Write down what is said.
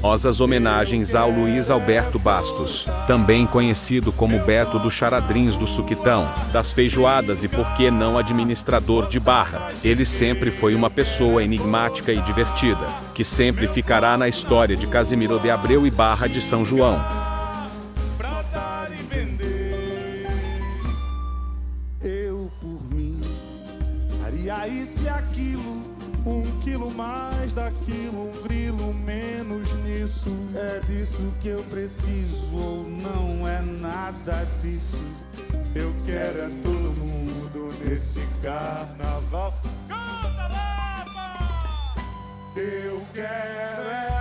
Famosas homenagens ao Luiz Alberto Bastos, também conhecido como Beto do Charadrins do Sukitão, das Feijoadas e Porquê não Administrador de Barra. Ele sempre foi uma pessoa enigmática e divertida, que sempre ficará na história de Casimiro de Abreu e Barra de São João. Eu, por mim, faria isso e aquilo, 1 quilo mais daquilo, 1 grilo menos nisso. É disso que eu preciso ou não é nada disso? Eu quero é todo mundo nesse carnaval. Canta, Lapa! Eu quero é